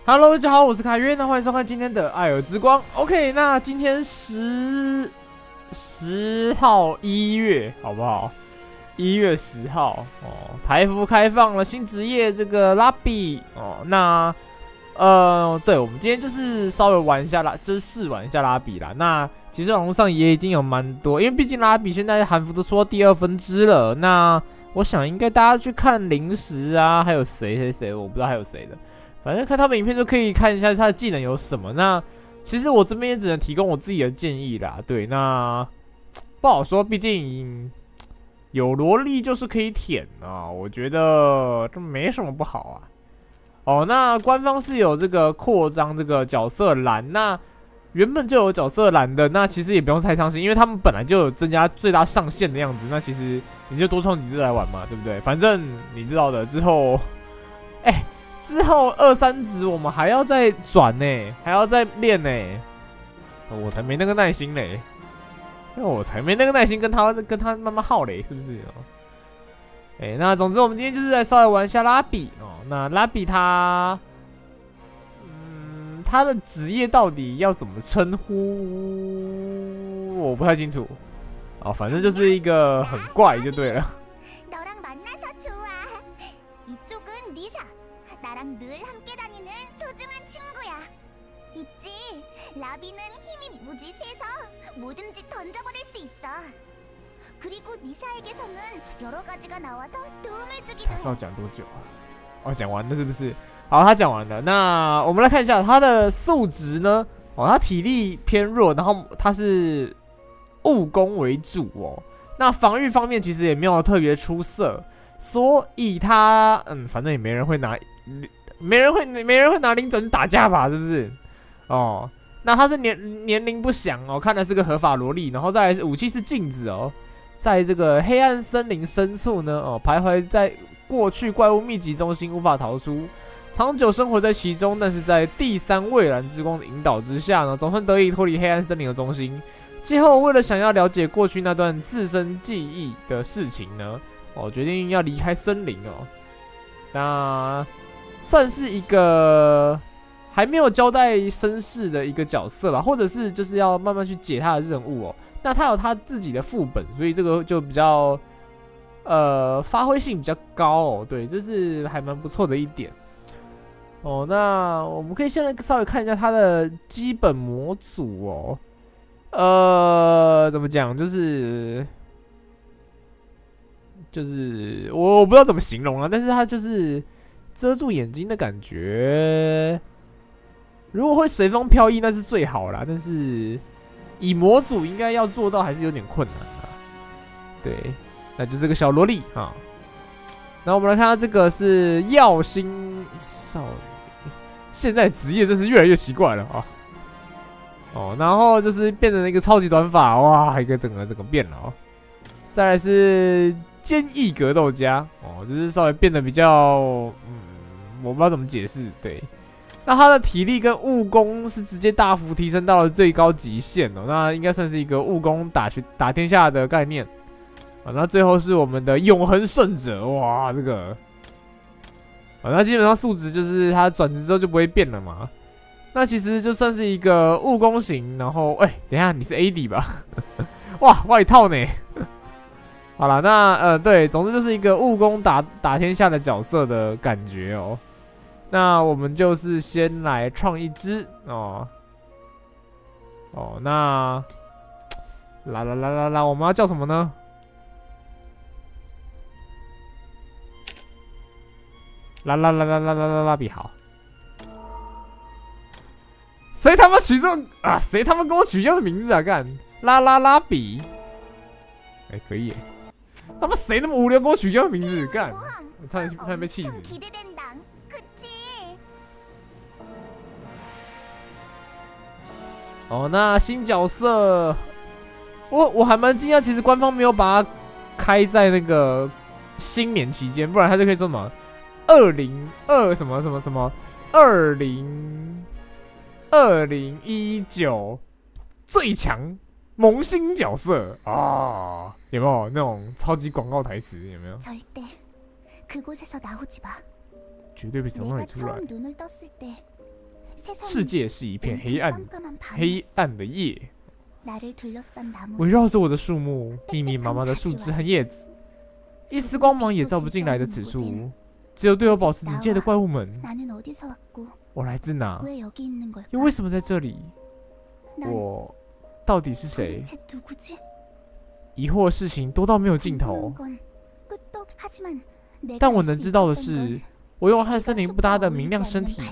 Hello， 大家好，我是凯约，那欢迎收看今天的艾尔之光。OK， 那今天10号1月，好不好？1月10号哦，台服开放了新职业这个拉比哦。那对，我们今天就是稍微玩一下就是试玩一下拉比啦。那其实网络上也已经有蛮多，因为毕竟拉比现在韩服都说第2分支了。那我想应该大家去看零食啊，还有谁，我不知道还有谁的。反正看他们影片就可以看一下他的技能有什么。那其实我这边也只能提供我自己的建议啦。对，那不好说，毕竟有萝莉就是可以舔啊，我觉得这没什么不好啊。哦，那官方是有这个扩张这个角色栏，那原本就有角色栏的，那其实也不用太伤心，因为他们本来就有增加最大上限的样子。那其实你就多创几只来玩嘛，对不对？反正你知道的，之后之后2、3职我们还要再转呢，还要再练呢，我才没那个耐心嘞，我才没那个耐心跟他慢慢耗嘞，是不是？那总之我们今天就是来稍微玩一下拉比哦。那拉比他的职业到底要怎么称呼，我不太清楚哦，反正就是一个很怪就对了。他是要讲多久啊？哦，讲完了是不是？好，他讲完了。那我们来看一下他的素质呢？哦，他体力偏弱，然后他是务工为主哦。那防御方面其实也没有特别出色，所以他反正也没人会拿零准打架吧？是不是？哦，那他是年龄不详哦，看来是个合法萝莉。然后再来是武器是镜子哦。在这个黑暗森林深处呢，徘徊在过去怪物密集中心，无法逃出，长久生活在其中。但是在第3蔚蓝之光的引导之下呢，总算得以脱离黑暗森林的中心。之后为了想要了解过去那段自身记忆的事情呢，决定要离开森林哦。那算是一个还没有交代身世的一个角色吧，或者是就是要慢慢去解他的任务哦。那他有他自己的副本，所以这个就比较发挥性比较高哦。对，这是还蛮不错的一点哦。那我们可以现在稍微看一下他的基本模组哦。怎么讲？就是我不知道怎么形容啊，但是他就是遮住眼睛的感觉。如果会随风飘逸，那是最好啦。但是以模组应该要做到还是有点困难啦。对，那就是个小萝莉啊。然后我们来看，他这个是耀星少女，现在职业真是越来越奇怪了啊。然后就是变成一个超级短发，哇，一个整个变了哦。再来是坚毅格斗家就是稍微变得比较我不知道怎么解释。对。那他的体力跟务工是直接大幅提升到了最高极限哦，那应该算是一个务工打天下的概念那最后是我们的永恒圣者，哇，这个那基本上数值就是他转职之后就不会变了嘛。那其实就算是一个务工型，然后等一下你是 AD 吧？哇，外套呢？好了，那对，总之就是一个务工打天下的角色的感觉哦。那我们就是先来创一只那我们要叫什么呢？拉比好。谁他妈取这种啊？谁他妈给我取这样的名字啊？干拉比，可以耶。他妈谁那么无聊给我取这样的名字？干，我差点被气死。那新角色，我还蛮惊讶，其实官方没有把它开在那个新年期间，不然他就可以说什么2020什么2019最强萌新角色啊，有没有那种超级广告台词？有没有？绝对比从那里出来。 世界是一片黑暗的夜。围绕着我的树木，密密麻麻的树枝和叶子，一丝光芒也照不进来的此处，只有对我保持警戒的怪物们。我来自哪？又为什么在这里？我到底是谁？疑惑的事情多到没有尽头。但我能知道的是，我用和森林不搭的明亮身体，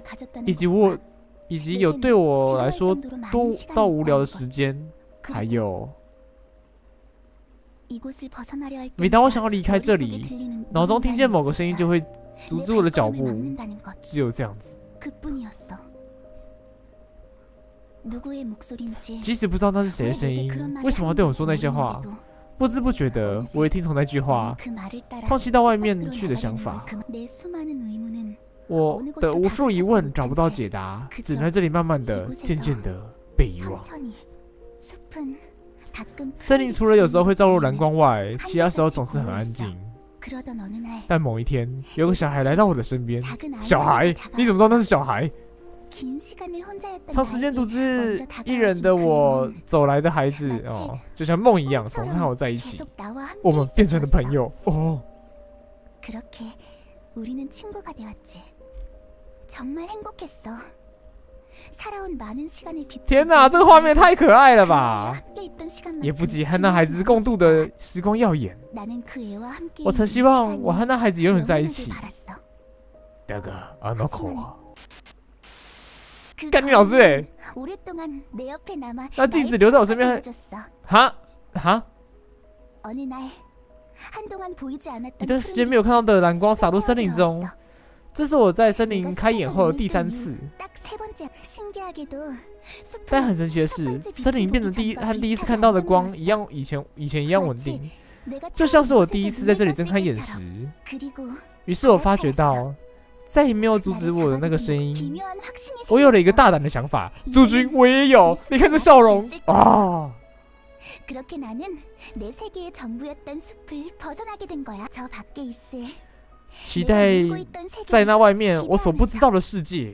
以及有对我来说多到无聊的时间，还有，每当我想要离开这里，脑中听见某个声音就会阻止我的脚步，只有这样子。即使不知道那是谁的声音，为什么要对我说那些话？不知不觉的，我也听从那句话，放弃到外面去的想法。我的无数疑问找不到解答，只能在这里慢慢的、渐渐的被遗忘。森林除了有时候会照入蓝光外，其他时候总是很安静。但某一天，有个小孩来到我的身边。小孩？你怎么知道那是小孩？长时间独自一人的我走来的孩子就像梦一样，总是和我在一起。我们变成了朋友哦。天哪，这个画面太可爱了吧！也不及和那孩子共度的时光耀眼。我曾希望我和那孩子永远在一起。那个あの子は。干你老师欸！那镜子留在我身边，哈？一段时间没有看到的蓝光洒入森林中，这是我在森林开演后的第3次。但很神奇的是，森林变得和第一次看到的光一样，以前一样稳定，就像是我第一次在这里睁开眼时。于是我发觉到。再也没有阻止我的那个声音，我有了一个大胆的想法。诸君，我也有，你看这笑容啊！期待在那外面我所不知道的世界。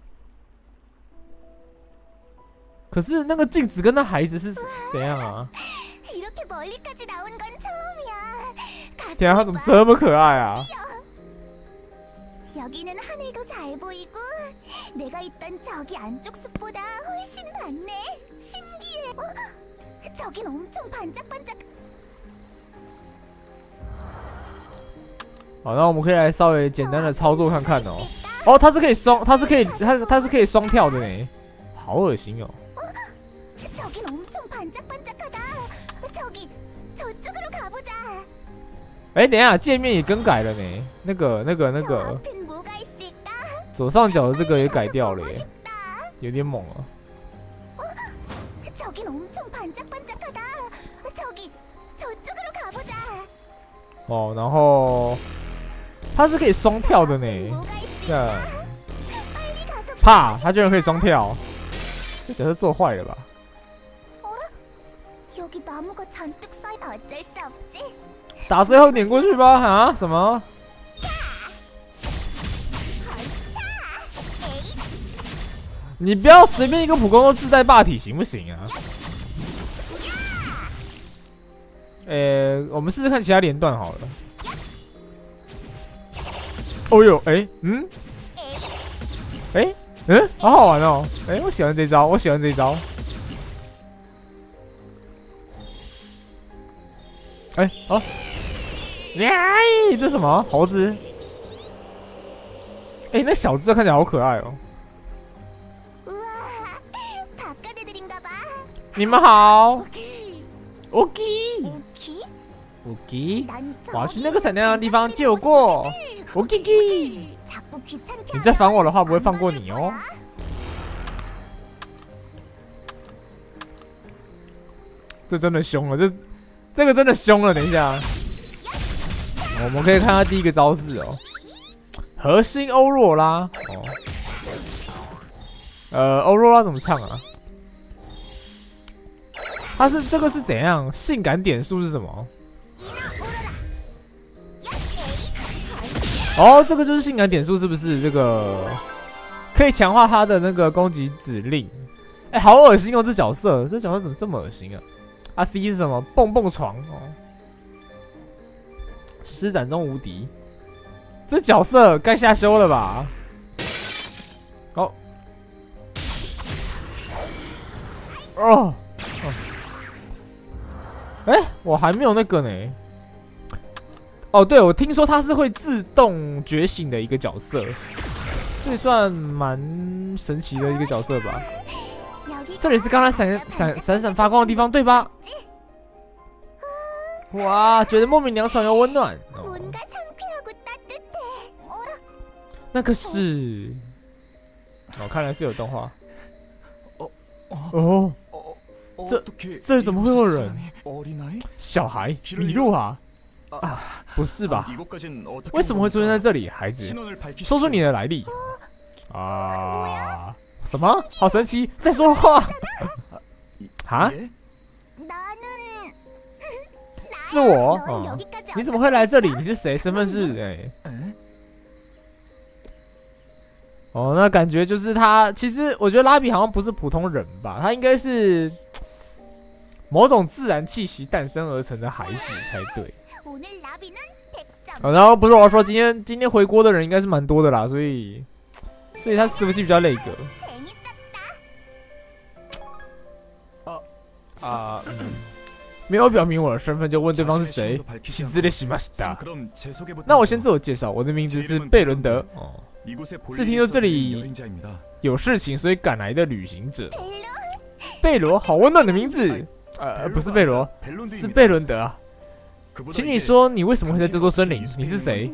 可是那个镜子跟那孩子是怎样啊？天啊，他怎么这么可爱啊？ 여기는 하늘도 잘 보이고 내가 있던 저기 안쪽 숲보다 훨씬 많네. 신기해. 저긴 엄청 반짝반짝. 好，那我们可以来稍微简单的操作看看哦。哦，它是可以双跳的呢，好恶心哦。 저긴 엄청 반짝반짝하다. 저기 저쪽으로 가보자. 哎，等一下，界面也更改了呢。那个，左上角的这个也改掉了耶，有点猛啊。哦，然后它是可以双跳的呢。啪，它居然可以双跳，这角色做坏了吧？ 打最后点过去吧！啊？什么？你不要随便一个普攻都自带霸体，行不行啊？我们试试看其他连段好了。哦呦，好好玩哦！我喜欢这招，我喜欢这招。 好，这什么猴子？那小只看起来好可爱哦。你们好 ，OK， 我要去那个闪亮的地方借我过 ，OK， 你再烦我的话，不会放过你哦。这真的凶了，这个真的凶了，等一下，我们可以看他第一个招式哦，核心欧若拉欧若拉怎么唱啊？这个是怎样？性感点数是什么？哦，这个就是性感点数，是不是？这个可可以强化他的那个攻击指令。哎、好恶心哦，这角色怎么这么恶心啊？啊 C 是什么？蹦蹦床哦，施展中无敌。这角色该下修了吧？哦，哦，哎、我还没有那个呢。哦，对，我听说他是会自动觉醒的一个角色，所以算蛮神奇的一个角色吧。这里是刚才闪闪发光的地方，对吧？哇，觉得莫名凉爽又温暖。哦、那个是，哦，看来是有动画。哦，这里怎么会有人？小孩，米露啊！啊，不是吧？为什么会出现在这里，孩子？说出你的来历。啊？什么？好神奇，在说话。啊？是我。哦，你怎么会来这里？你是谁？身份是？哦，那感觉就是他。其实我觉得拉比好像不是普通人吧，他应该是某种自然气息诞生而成的孩子才对。然后不是我说，今天回国的人应该是蛮多的啦，所以他伺服器比较累格。没有表明我的身份就问对方是谁，那我先自我介绍，我的名字是贝伦德。哦，是听说这里有事情，所以赶来的旅行者。贝罗，好温暖的名字。不是贝罗，是贝伦德啊。请你说，你为什么会在这座森林？你是谁？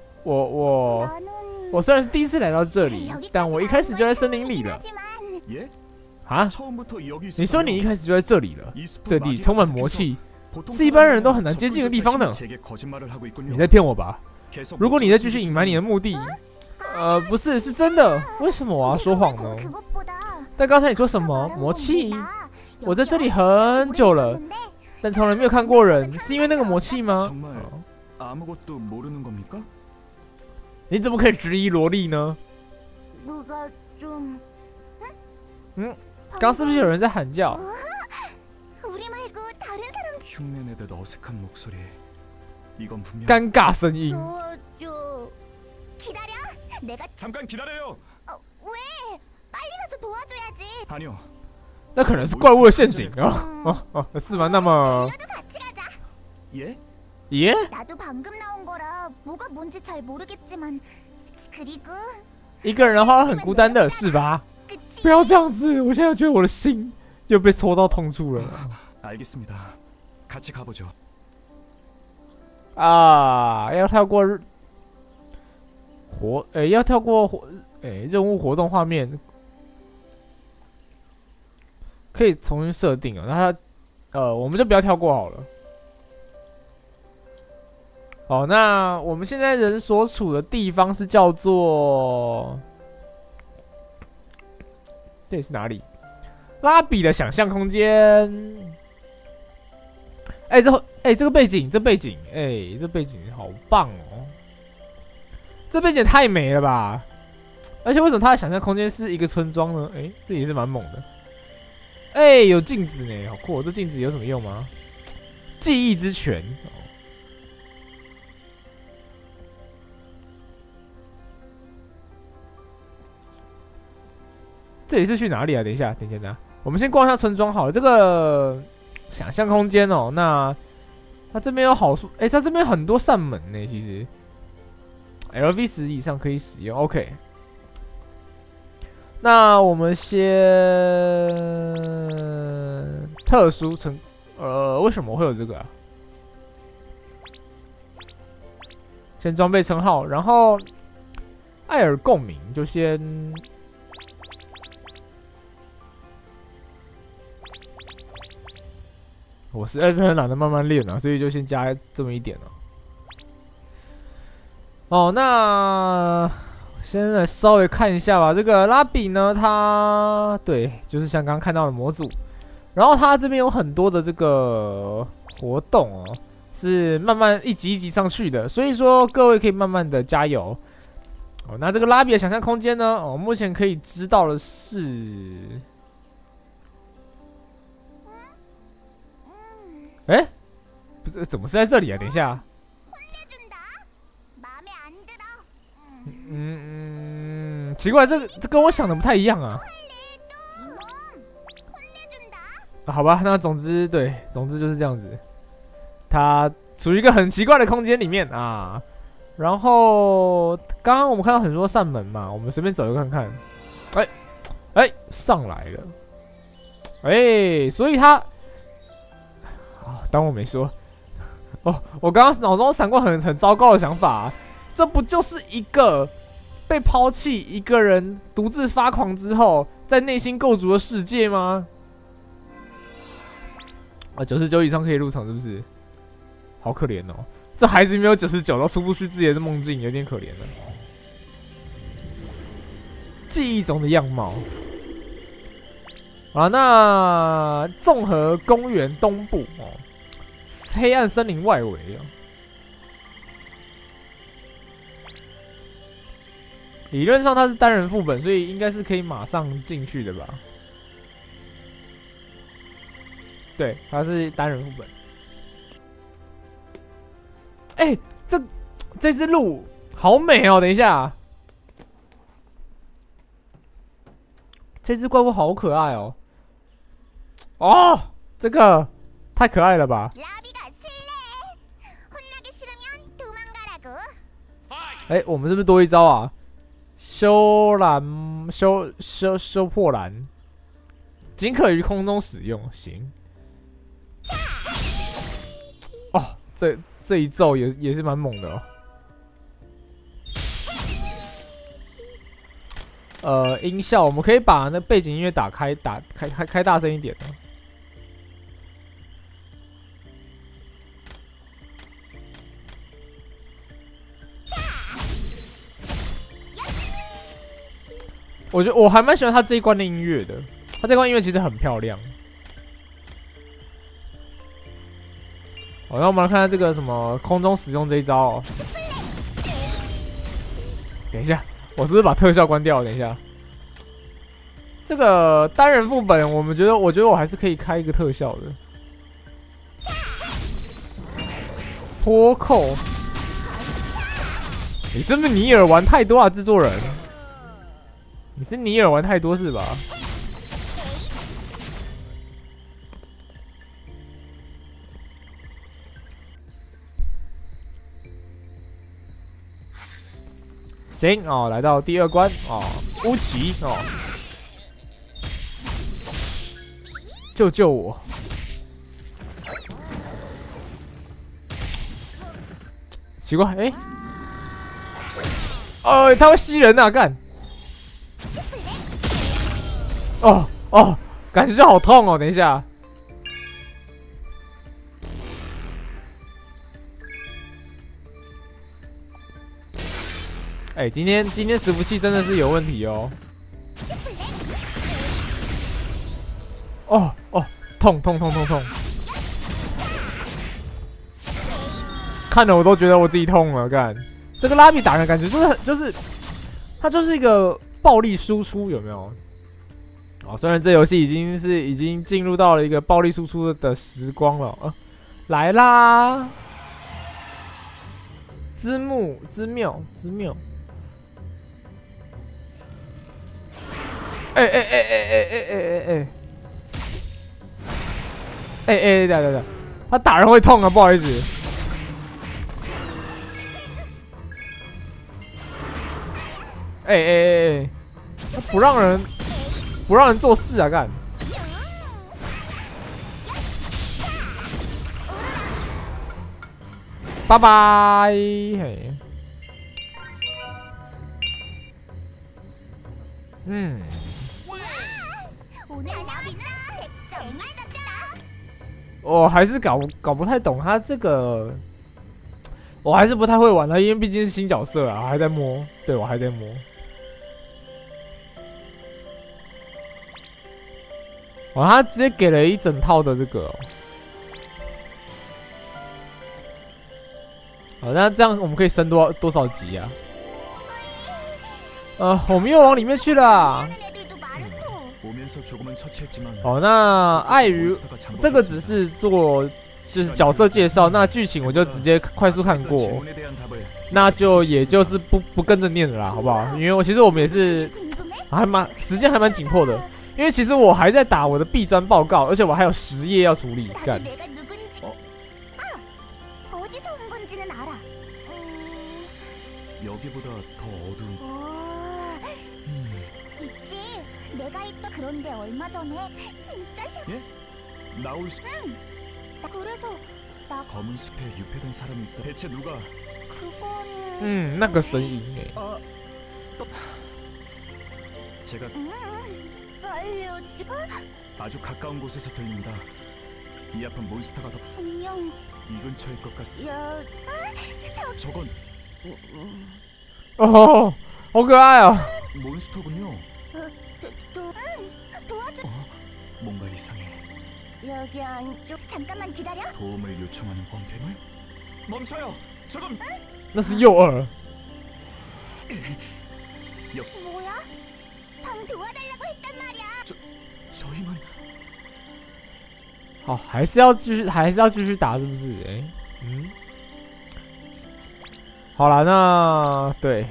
我虽然是第一次来到这里，但我一开始就在森林里了。啊？你说你一开始就在这里了？这里充满魔气，是一般人都很难接近的地方呢。你在骗我吧？如果你再继续隐瞒你的目的，不是，是真的。为什么我要说谎呢？但刚才你说什么魔气？我在这里很久了，但从来没有看过人，是因为那个魔气吗？你怎么可以质疑萝莉呢？刚是不是有人在喊叫？尴尬声音。那可能是怪物的陷阱哦，是吗？那么，耶？一个人的话很孤单的，是吧？不要这样子，我现在觉得我的心又被戳到痛处了。啊，要跳过要跳过任务活动画面，可以重新设定啊。那它我们就不要跳过好了。好，那我们现在人所处的地方是叫做，这里是哪里？拉比的想象空间。这个背景，这背景好棒哦！这背景太美了吧！而且为什么他的想象空间是一个村庄呢？这也是蛮猛的。有镜子呢，好酷！这镜子有什么用吗？记忆之泉。这里是去哪里啊？等一下，我们先逛一下村庄好了。这个想象空间哦，那它这边有好处，它这边很多扇门呢。其实 LV10以上可以使用。OK， 那我们先特殊为什么会有这个啊？先装备称号，然后艾尔共鸣就先。我实在是很懒得慢慢练啊，所以就先加这么一点哦。那先来稍微看一下吧。这个拉比呢，它对，就是像刚刚看到的模组，然后它这边有很多的这个活动哦，是慢慢一级一级上去的，所以说各位可以慢慢的加油。 哦，那这个拉比的想象空间呢？哦，目前可以知道的是，哎，不是，怎么是在这里啊？等一下，奇怪，这跟我想的不太一样啊。好吧，那总之对，总之就是这样子。它处于一个很奇怪的空间里面啊。然后刚刚我们看到很多扇门嘛，我们随便走走看看。哎，上来了。哎，所以它啊，当我没说。哦，我刚刚脑中闪过很糟糕的想法啊，这不就是一个被抛弃一个人独自发狂之后，在内心构筑的世界吗？啊，99以上可以入场是不是？好可怜哦，这孩子没有99都出不去自己的梦境，有点可怜了。记忆中的样貌。啊，那综合公园东部哦，黑暗森林外围啊。理论上它是单人副本，所以应该是可以马上进去的吧？对，它是单人副本。哎，这只鹿好美哦！等一下，这只怪物好可爱哦！哦，这个太可爱了吧！哎，我们是不是多一招啊？修破栏，仅可于空中使用。行。哦，这一咒也是蛮猛的哦。音效我们可以把那背景音乐开大声一点哦。我觉得我还蛮喜欢他这一关的音乐的，他这一关音乐其实很漂亮。好，那我们来看看这个什么空中使用这一招哦。等一下，我是不是把特效关掉了？等一下，这个单人副本，我觉得我还是可以开一个特效的。脱扣，你是不是尼尔玩太多啊，制作人？你是尼尔玩太多是吧？行哦，来到第2关哦，乌奇哦，救我！奇怪，哎，他会吸人啊，干！哦，感觉就好痛哦，等一下。哎，今天伺服器真的是有问题哦。哦，痛！看了我都觉得我自己痛了，干！这个拉比打的感觉就是它就是一个暴力输出，有没有？哦，虽然这游戏已经进入到了一个暴力输出的时光了，来啦！之妙。等，他打人会痛啊，不好意思。他不让人做事啊，干！拜拜，嘿，我还是搞不太懂他这个，我还是不太会玩了，因为毕竟是新角色啊，我还在摸，对我还在摸。哦，他直接给了一整套的这个哦。好，那这样我们可以升多少级啊？ 我们又往里面去了。哦，那碍于这个只是做就是角色介绍，那剧情我就直接快速看过，那就也就是不跟着念了啦，好不好？因为其实我们也是时间还蛮紧迫的，因为其实我还在打我的毕专报告，而且我还有10页要处理，干。 여기보다 더 어두운. 있지. 내가 있던 그런데 얼마 전에 진짜 예? 나올 수. 응. 그래서 나 검은 숲에 유폐된 사람이 있다. 대체 누가? 그건. 那个声音哎。 제가 살려줘. 아주 가까운 곳에서 들립니다. 이 앞은 몬스터가 더 분명 이 근처일 것 같습니다. 저건 哦，好可爱哦。 몬스터군요. 도와줘. 뭔가 이상해. 여기 안쪽 잠깐만 기다려. 도움을 요청하는 범패물? 멈춰요. 저건 那是诱饵。 뭐야? 방 도와달라고 했단 말이야. 저희만 好，还是要继续打，是不是？好了，那对，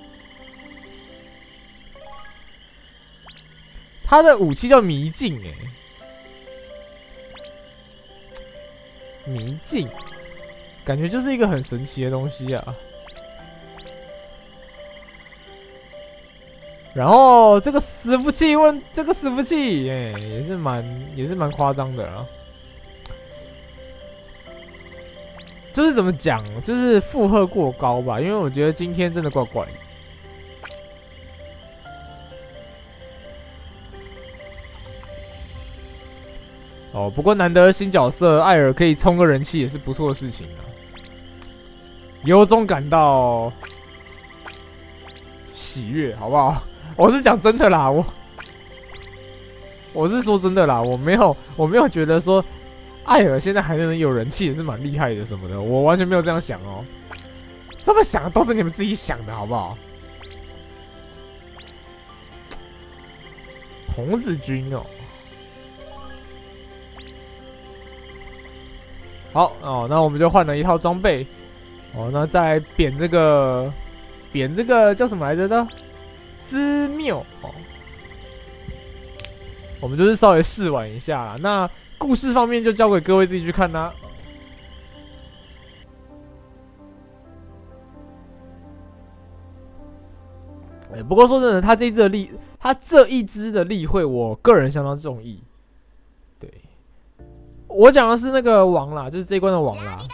他的武器叫迷镜，迷镜，感觉就是一个很神奇的东西啊。然后这个伺服器也是蛮夸张的啊。 就是怎么讲，就是负荷过高吧，因为我觉得今天真的怪怪的。哦，不过难得新角色艾尔可以冲个人气也是不错的事情啊，由衷感到喜悦，好不好？我是讲真的啦，我是说真的啦，我没有觉得说。 艾尔现在还能有人气也是蛮厉害的什么的，我完全没有这样想哦。这么想都是你们自己想的，好不好？童子军哦，好哦，那我们就换了一套装备哦，那再扁这个叫什么来着的？之谬哦，我们就是稍微试玩一下啦。那。 故事方面就交给各位自己去看啦。不过说真的，他这一支的例会，我个人相当中意。对，我讲的是那个王啦，就是这一关的王啦。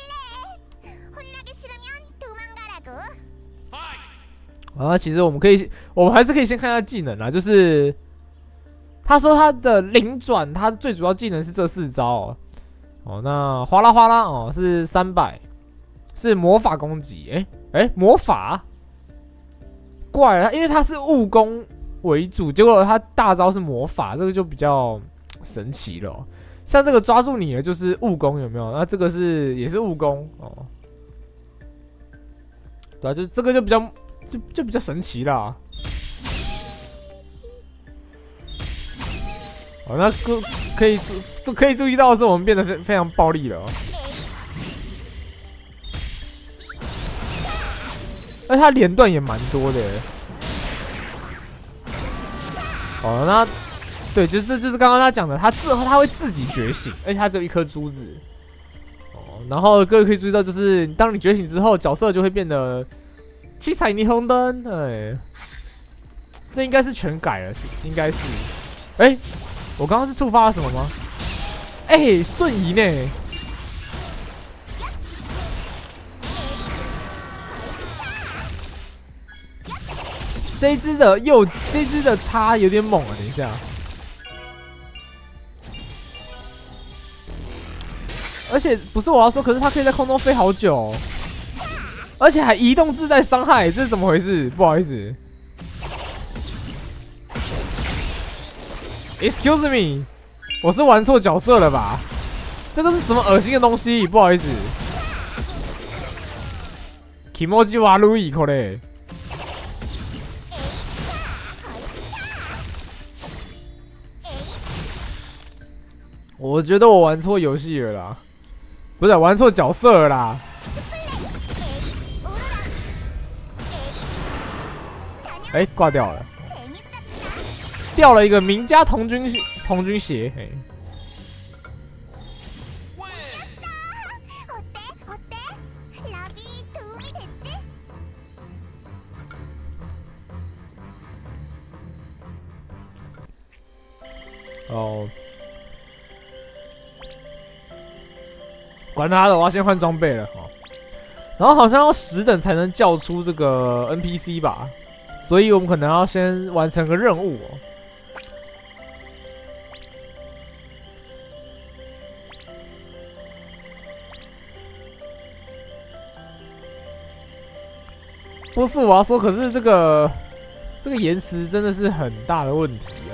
啊，其实我们还是可以先看一下技能啦，就是。 他说他的灵转，他最主要技能是这4招哦。那哗啦哗啦哦是300，是魔法攻击。魔法怪了，因为他是悟攻为主，结果他大招是魔法，这个就比较神奇了。像这个抓住你的就是悟攻，有没有？那这个也是悟攻哦。对啊，就这个就比较神奇啦。 哦，那可以注意到的是，我们变得非常暴力了哦。而他连段也蛮多的。哦，那对，就是刚刚他讲的，他会自己觉醒，而且他只有1颗珠子。哦，然后各位可以注意到，就是当你觉醒之后，角色就会变得七彩霓虹灯。这应该是全改了，应该是。我刚刚是触发了什么吗？瞬移呢？这一只的叉有点猛啊！等一下，而且不是我要说，可是它可以在空中飞好久，而且还移动自带伤害，这是怎么回事？不好意思。 Excuse me， 我是玩错角色了吧？这个是什么恶心的东西？不好意思。Kimoji wa rui 口嘞。 我觉得我玩错游戏了啦，不是玩错角色了啦。哎，挂掉了，掉了一个名家童军鞋，哎。 哦，管他的，我要先换装备了哦。然后好像要10等才能叫出这个 NPC 吧，所以我们可能要先完成个任务哦。不是我要说，可是这个延迟真的是很大的问题啊。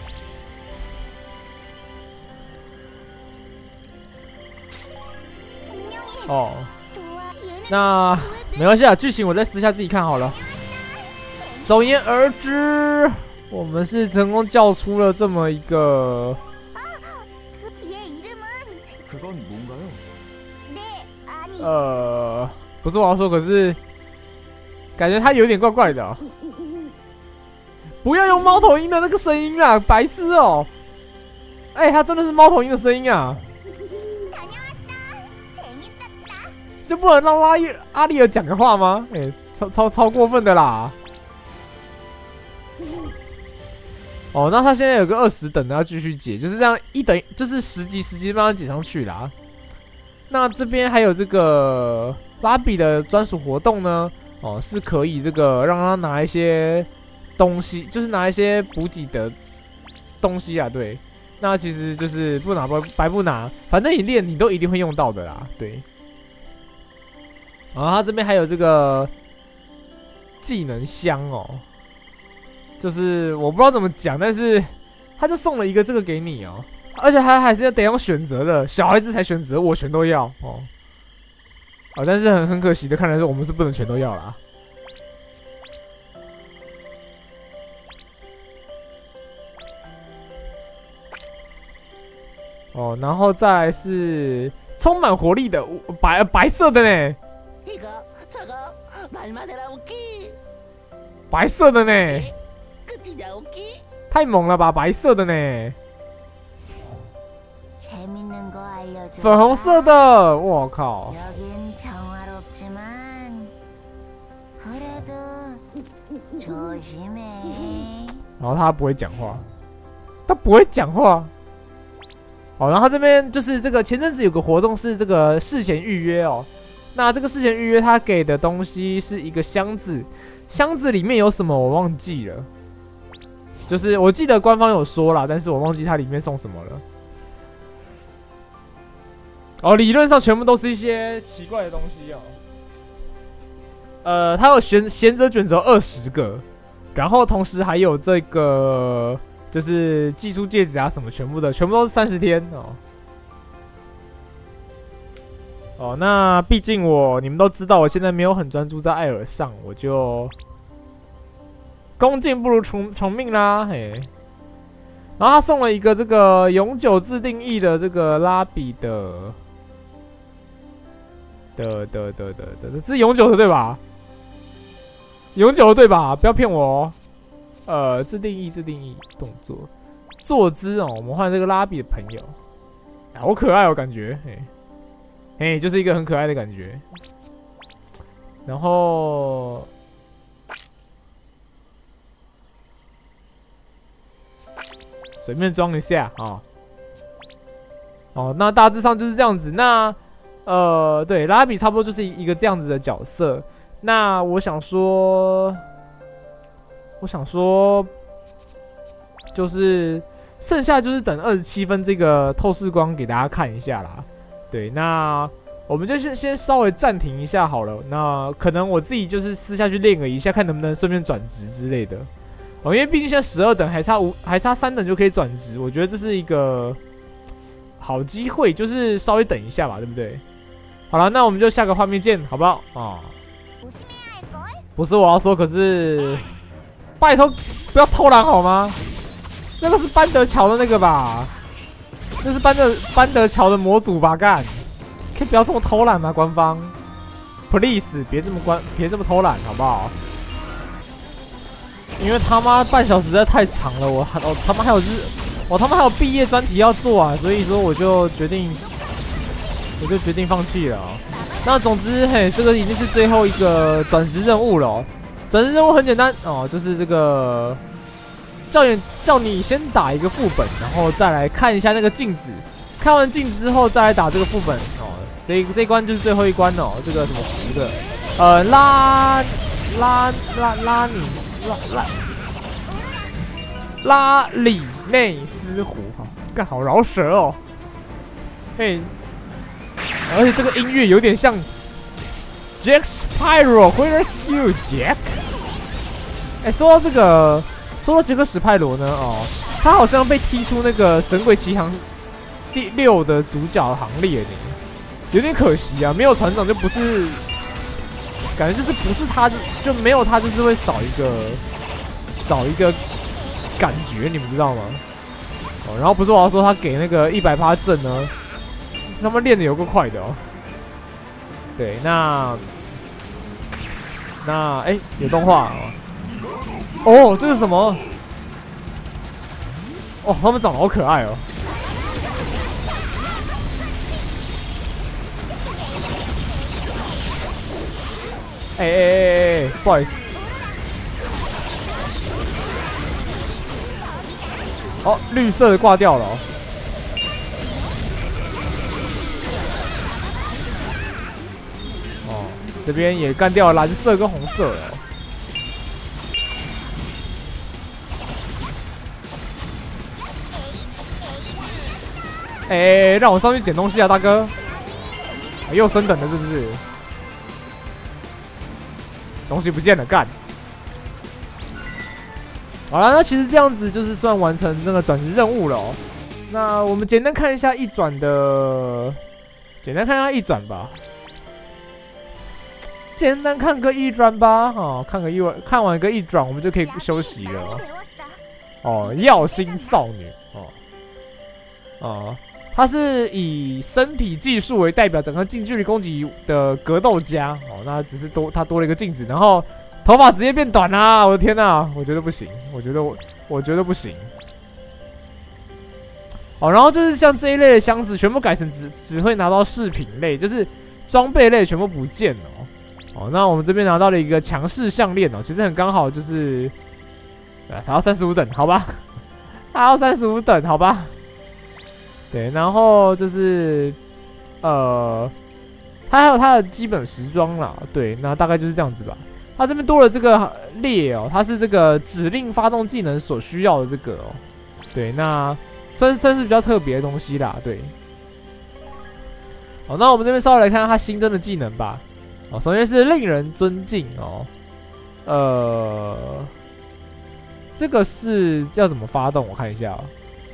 哦，那没关系啊，剧情我再私下自己看好了。总言而之，我们是成功叫出了这么一个。不是我要说，可是感觉他有点怪怪的、哦。不要用猫头鹰的那个声音啊，白痴哦！哎、他真的是猫头鹰的声音啊！ 就不能让阿丽尔讲个话吗？哎、超过分的啦！哦，那他现在有个20等的要继续解，就是这样1等，就是10级慢慢解上去啦。那这边还有这个拉比的专属活动呢，哦，是可以这个让他拿一些东西，就是拿一些补给的东西啊。对，那其实就是不拿白不拿，反正你练你都一定会用到的啦。对。 然后他这边还有这个技能箱哦，就是我不知道怎么讲，但是他就送了一个这个给你哦，而且还是得用选择的，小孩子才选择，我全都要哦。啊，但是很可惜的，看来是我们是不能全都要啦。哦，然后再来是充满活力的白色的呢。 白色的呢，太猛了吧！白色的呢，粉红色的，我靠！然后他不会讲话，哦，然后他这边就是这个前阵子有个活动是这个事前预约哦。 那这个事前预约，他给的东西是一个箱子，箱子里面有什么我忘记了，就是我记得官方有说啦，但是我忘记它里面送什么了。哦，理论上全部都是一些奇怪的东西哦。它有贤者卷轴20个，然后同时还有这个就是技术戒指啊什么，全部都是30天哦。 哦，那毕竟你们都知道，我现在没有很专注在艾尔上，我就恭敬不如从命啦，嘿。然后他送了一个这个永久自定义的这个拉比的，是永久的对吧？永久的对吧？不要骗我哦。自定义动作坐姿哦，我们换这个拉比的朋友，好可爱哦，感觉嘿。 哎，就是一个很可爱的感觉。然后，随便装一下啊。哦，那大致上就是这样子。那对，拉比差不多就是一个这样子的角色。那我想说，就是剩下就是等27分这个透视光给大家看一下啦。 对，那我们就先稍微暂停一下好了。那可能我自己就是私下去练个一下，看能不能顺便转职之类的。哦，因为毕竟现在12等还差3等就可以转职，我觉得这是一个好机会，就是稍微等一下吧，对不对？好了，那我们就下个画面见，好不好？啊，不是我要说，可是拜托不要偷懒好吗？那个是班德乔的那个吧？ 这是班德桥的模组吧？干，可以不要这么偷懒吗？官方 ，please 别这么偷懒好不好？因为他妈半小时实在太长了，我他妈还有毕业专题要做啊，所以说我就决定放弃了、哦。那总之，嘿，这个已经是最后一个转职任务了、哦。转职任务很简单哦，就是这个叫你先打一个副本，然后再来看一下那个镜子。看完镜子之后再来打这个副本哦。这一关就是最后一关哦。这个什么这个拉里内斯湖哈，干好饶舌哦。嘿。而且这个音乐有点像 Jack Spyro，Where's you Jack？ 说到杰克史派罗呢，哦，他好像被踢出那个《神鬼奇航》第6的主角行列呢，有点可惜啊，没有船长就不是，感觉就是不是他就没有他就是会少一个感觉，你们知道吗？哦，然后不是我要说他给那个100%正呢。他们练的有够快的哦。对，那有动画哦。哦，这是什么？哦，他们长得好可爱哦。不好意思。哦，绿色的挂掉了哦。这边也干掉了蓝色跟红色了。让我上去捡东西啊，大哥！又升等了是不是？东西不见了，干！好了，那其实这样子就是算完成那个转职任务了哦。那我们简单看一下一转吧。简单看个一转吧，哦，看完个一转，我们就可以休息了。哦，耀星少女，她是以身体技术为代表，整个近距离攻击的格斗家。哦，那只是她多了一个镜子，然后头发直接变短啦！我的天哪，我觉得不行，我觉得不行。哦，然后就是像这一类的箱子，全部改成只会拿到饰品类，就是装备类全部不见了。哦，那我们这边拿到了一个强势项链哦，其实很刚好就是，它要35等，好吧？它要35等，好吧？对，然后就是，它还有它的基本时装啦，对，那大概就是这样子吧。它这边多了这个列哦，它是这个指令发动技能所需要的这个哦，对，那算是比较特别的东西啦，对。好，那我们这边稍微来看看它新增的技能吧。哦，首先是令人尊敬哦，这个是要怎么发动？我看一下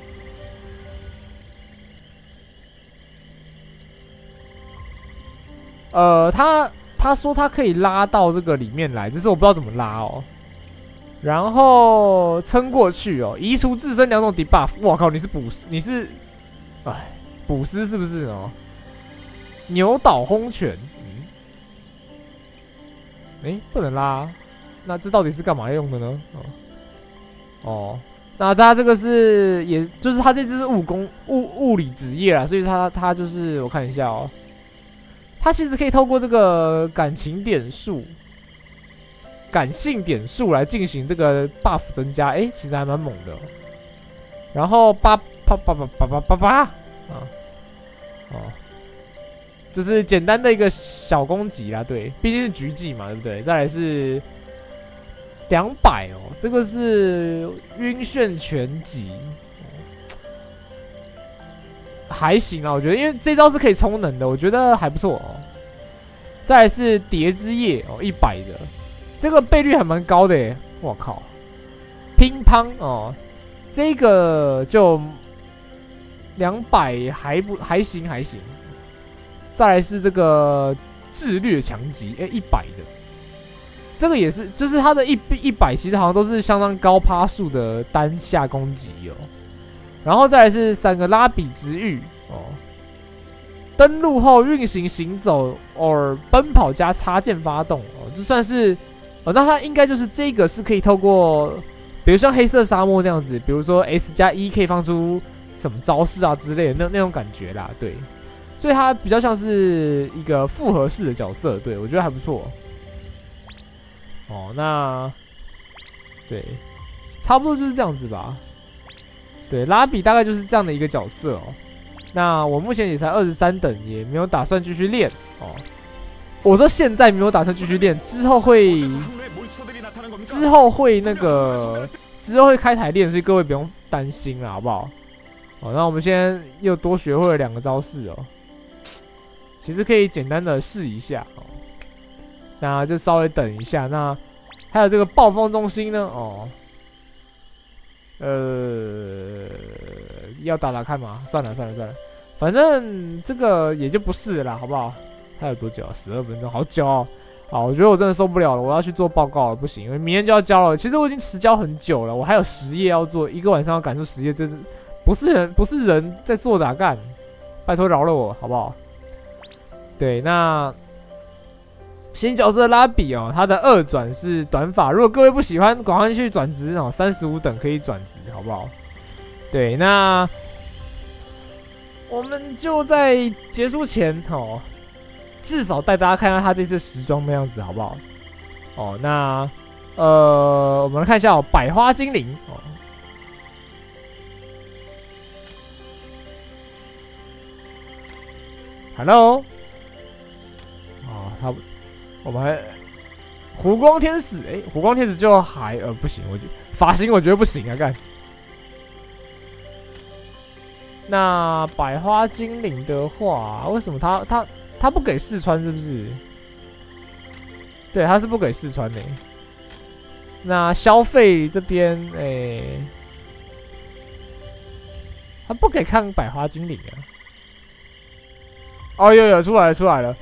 哦。他说他可以拉到这个里面来，只是我不知道怎么拉哦。然后撑过去哦，移除自身2种 debuff。我靠，你是捕师，你是，捕师是不是哦？扭倒轰拳。不能拉，那这到底是干嘛用的呢？哦，那它这个是，也就是它这只是物理职业啦，所以它就是我看一下哦，它其实可以透过这个感性点数来进行这个 buff 增加，其实还蛮猛的。然后8就是简单的一个小攻击啦，对，毕竟是局技嘛，对不对？再来是200哦，这个是晕眩拳击，还行啊，我觉得，因为这招是可以充能的，我觉得还不错哦。再来是蝶之夜哦，100的，这个倍率还蛮高的耶，我靠，乒乓哦，这个就200还行。再来是这个智略强击，100的，这个也是，就是它的100其实好像都是相当高趴数的单下攻击哦。 然后再来是3个拉比之玉哦。登陆后运行行走，or 奔跑加插件发动哦，这算是那它应该就是这个是可以透过，比如像黑色沙漠那样子，比如说 S+1可以放出什么招式啊之类的那种感觉啦，对，所以它比较像是一个复合式的角色，对我觉得还不错。哦，那对，差不多就是这样子吧。对，拉比大概就是这样的一个角色哦。那我目前也才23等，也没有打算继续练哦。我说现在没有打算继续练，之后会开台练，所以各位不用担心啦，好不好？好，那我们现在又多学会了2个招式哦。其实可以简单的试一下哦，那就稍微等一下。那还有这个暴风中心呢？哦。要打看嘛？算了，反正这个也就不是了啦，好不好？还有多久啊？12分钟，好久哦。好，我觉得我真的受不了了，我要去做报告了，不行，因为明天就要交了。其实我已经迟交很久了，我还有10页要做，一个晚上要赶出10页，这是不是人在做的啊？干，拜托饶了我，好不好？对，那新角色拉比哦，他的2转是短发，如果各位不喜欢，赶快去转职哦，35等可以转职，好不好？对，那我们就在结束前哦，至少带大家看看他这次时装的样子，好不好？哦，那我们来看一下哦，百花精灵哦。Hello， 哦，我们还湖光天使，湖光天使就还不行，我觉得发型我觉得不行啊，干。那百花精灵的话，为什么他不给试穿是不是？对，他是不给试穿的。那消费这边，他不给看百花精灵啊。哦，有出来了，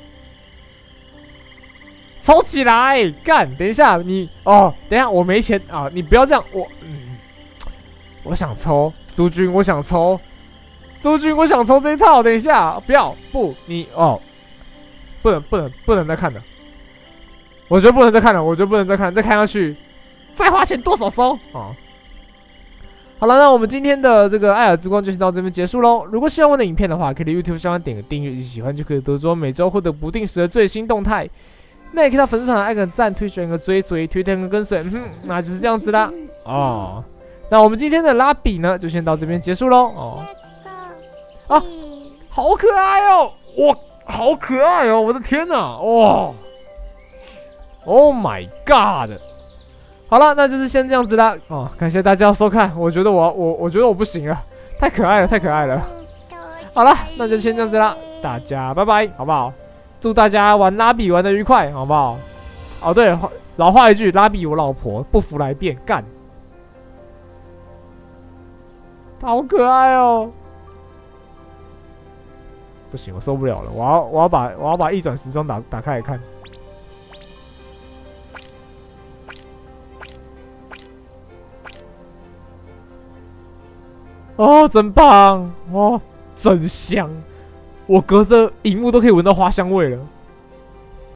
抽起来，干！等一下你等一下我没钱啊，你不要这样，我想抽朱军，我想抽这一套，等一下不你不能再看了，我觉得不能再看了，再看下去再花钱多少收啊！好了，那我们今天的这个艾尔之光就先到这边结束喽。如果喜欢我的影片的话，可以在 YouTube 上方点个订阅，喜欢就可以得知我每周获得不定时的最新动态。那也可以到粉丝团按个赞，推选个追随，推荐个跟随，那就是这样子啦。哦，那我们今天的拉比呢，就先到这边结束喽。哦，啊，好可爱哦！哇，好可爱哦！我的天哪，哇 ！Oh my god！好了，那就是先这样子啦。哦，感谢大家收看。我觉得我不行了，太可爱了。好了，那就先这样子啦，大家拜拜，好不好？祝大家玩拉比玩得愉快，好不好？哦，对，老话一句，拉比我老婆，不服来辩，干！好可爱哦！不行，我受不了了，我要把一转时装打开来看。哦，真棒！哦，真香！我隔着荧幕都可以闻到花香味了。